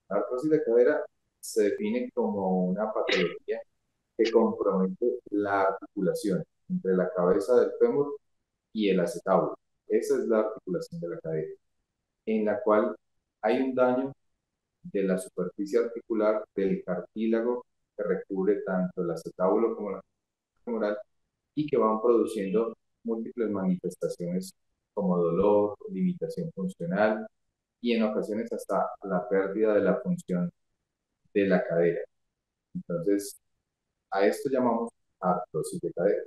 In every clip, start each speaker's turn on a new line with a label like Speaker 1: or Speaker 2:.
Speaker 1: La artrosis de cadera se define como una patología que compromete la articulación entre la cabeza del fémur y el acetábulo. Esa es la articulación de la cadera, en la cual hay un daño de la superficie articular del cartílago que recubre tanto el acetábulo como la femoral y que van produciendo múltiples manifestaciones como dolor, limitación funcional y en ocasiones hasta la pérdida de la función de la cadera. Entonces, a esto llamamos artrosis de cadera.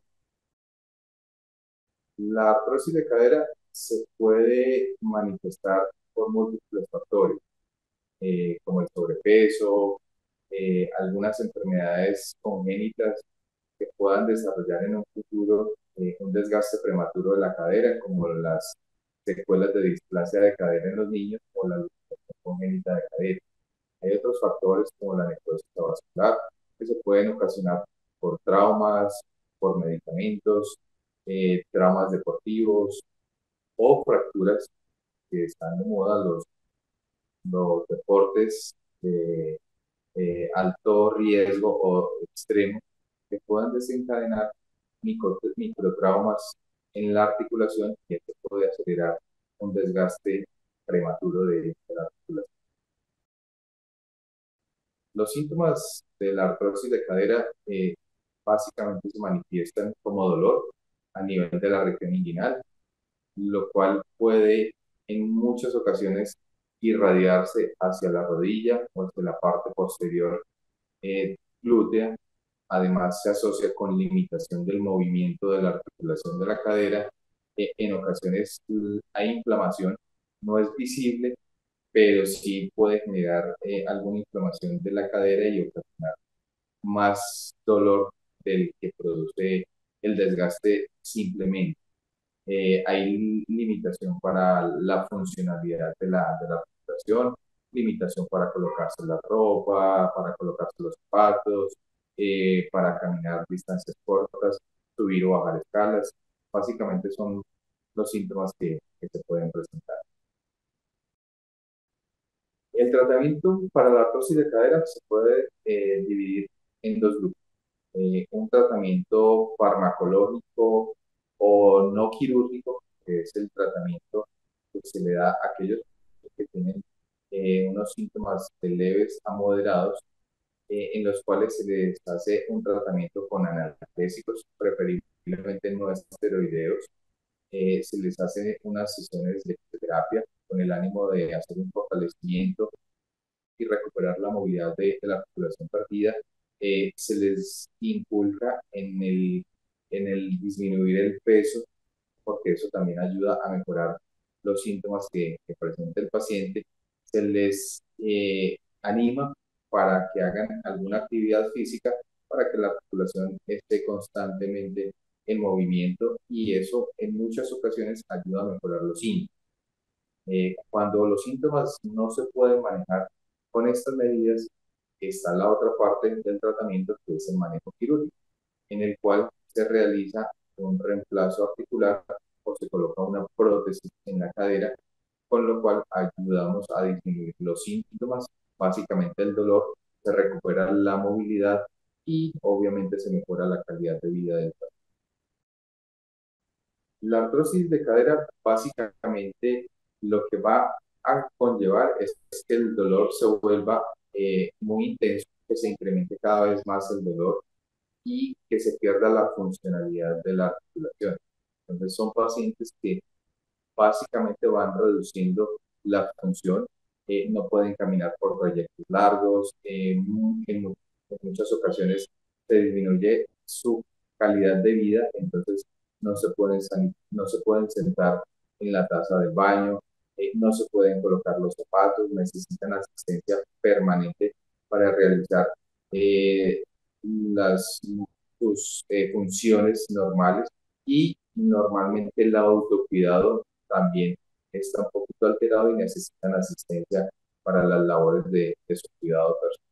Speaker 1: La artrosis de cadera se puede manifestar por múltiples factores, como el sobrepeso, algunas enfermedades congénitas que puedan desarrollar en un futuro un desgaste prematuro de la cadera, como las secuelas de displasia de cadera en los niños o la luxación congénita de cadera. Hay otros factores como la necrosis vascular que se pueden ocasionar por traumas, por medicamentos, traumas deportivos o fracturas que están de moda los deportes de alto riesgo o extremo que puedan desencadenar microtraumas en la articulación y esto puede acelerar un desgaste prematuro de la articulación. Los síntomas de la artrosis de cadera básicamente se manifiestan como dolor a nivel de la región inguinal, lo cual puede en muchas ocasiones irradiarse hacia la rodilla o hacia la parte posterior glútea. Además, se asocia con limitación del movimiento de la articulación de la cadera. En ocasiones hay inflamación, no es visible, pero sí puede generar alguna inflamación de la cadera y ocasionar más dolor del que produce el desgaste simplemente. Hay limitación para la funcionalidad de la articulación, limitación para colocarse la ropa, para colocarse los zapatos, para caminar distancias cortas, subir o bajar escalas. Básicamente son los síntomas que se pueden presentar. El tratamiento para la artrosis de cadera se puede dividir en dos grupos. Un tratamiento farmacológico o no quirúrgico, que es el tratamiento que se le da a aquellos que tienen unos síntomas de leves a moderados, en los cuales se les hace un tratamiento con analgésicos, preferiblemente no esteroideos. Se les hace unas sesiones de terapia con el ánimo de hacer un fortalecimiento y recuperar la movilidad de la articulación perdida. Se les inculca en el disminuir el peso, porque eso también ayuda a mejorar los síntomas que presenta el paciente. Se les anima para que hagan alguna actividad física para que la articulación esté constantemente en movimiento y eso en muchas ocasiones ayuda a mejorar los síntomas. Cuando los síntomas no se pueden manejar con estas medidas, está la otra parte del tratamiento que es el manejo quirúrgico, en el cual se realiza un reemplazo articular o se coloca una prótesis en la cadera, con lo cual ayudamos a disminuir los síntomas, básicamente el dolor, se recupera la movilidad y obviamente se mejora la calidad de vida del paciente. La artrosis de cadera básicamente lo que va a conllevar es que el dolor se vuelva muy intenso, que se incremente cada vez más el dolor y que se pierda la funcionalidad de la articulación. Entonces son pacientes que básicamente van reduciendo la función, no pueden caminar por trayectos largos, en muchas ocasiones se disminuye su calidad de vida, entonces no se pueden sentar en la taza del baño, no se pueden colocar los zapatos, necesitan asistencia permanente para realizar eh, las, sus funciones normales y normalmente el autocuidado también está un poquito alterado y necesitan asistencia para las labores de su cuidado personal.